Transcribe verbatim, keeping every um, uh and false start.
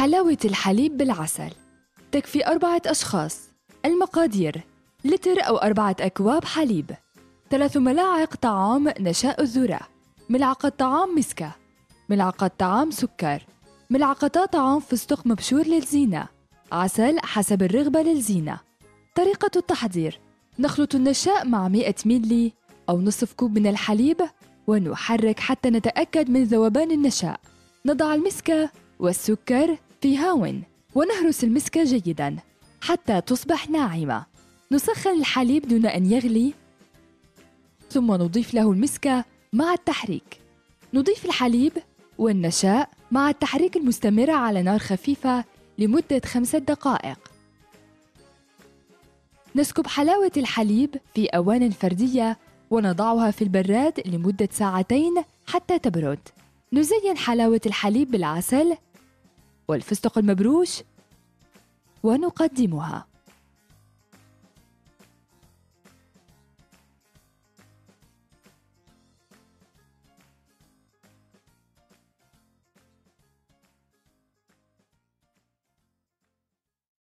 حلاوة الحليب بالعسل. تكفي أربعة أشخاص. المقادير: لتر أو أربعة أكواب حليب، ثلاث ملاعق طعام نشاء الذرة، ملعقة طعام مسكة، ملعقة طعام سكر، ملعقة طعام فستق مبشور للزينة، عسل حسب الرغبة للزينة. طريقة التحضير: نخلط النشاء مع مئة ميلي أو نصف كوب من الحليب ونحرك حتى نتأكد من ذوبان النشاء. نضع المسكة والسكر في هاون ونهرس المسكة جيداً حتى تصبح ناعمة. نسخن الحليب دون أن يغلي ثم نضيف له المسكة مع التحريك. نضيف الحليب والنشاء مع التحريك المستمر على نار خفيفة لمدة خمسة دقائق. نسكب حلاوة الحليب في أوان فردية ونضعها في البراد لمدة ساعتين حتى تبرد. نزين حلاوة الحليب بالعسل والفستق المبروش ونقدمها.